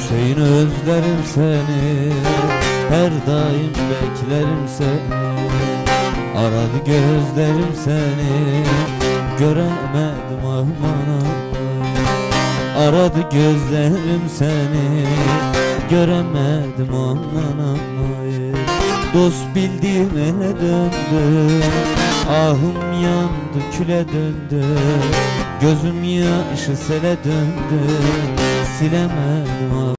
Hüseyin özlerim seni, her daim beklerim seni. Aradı gözlerim seni, göremedim aman aman. Aradı gözlerim seni, göremedim aman aman. Dost bildiğime döndü, ahım yandı küle döndü. Gözüm yaşı sele döndü, silemedim.